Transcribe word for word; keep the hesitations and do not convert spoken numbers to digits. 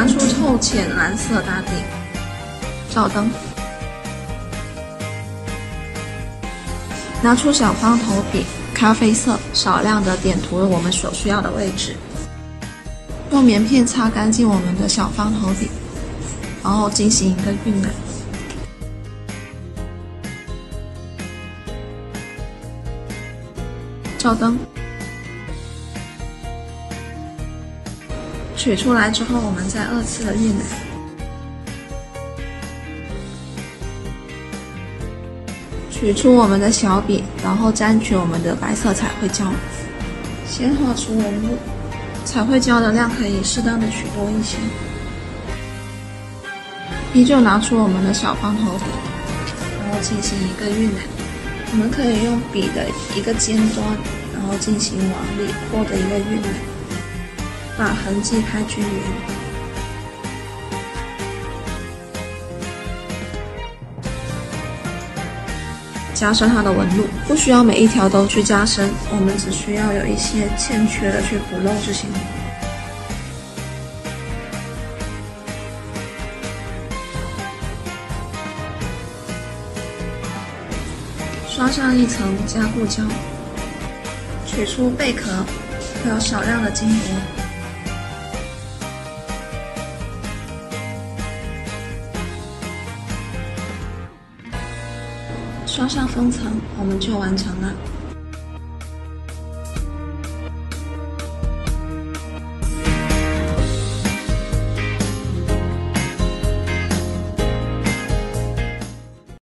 拿出透浅蓝色打底，照灯。拿出小方头笔，咖啡色，少量的点涂我们所需要的位置。用棉片擦干净我们的小方头笔，然后进行一个晕染。照灯。取出来之后，我们再二次的晕染。取出我们的小笔，然后沾取我们的白色彩绘胶，先画出纹路。彩绘胶的量可以适当的取多一些。依旧拿出我们的小方头笔，然后进行一个晕染。我们可以用笔的一个尖端，然后进行往里扩的一个晕染，把痕迹拍均匀。加深它的纹路，不需要每一条都去加深，我们只需要有一些欠缺的去补漏就行了。刷上一层加固胶，取出贝壳，会有少量的金箔。刷上封层，我们就完成了。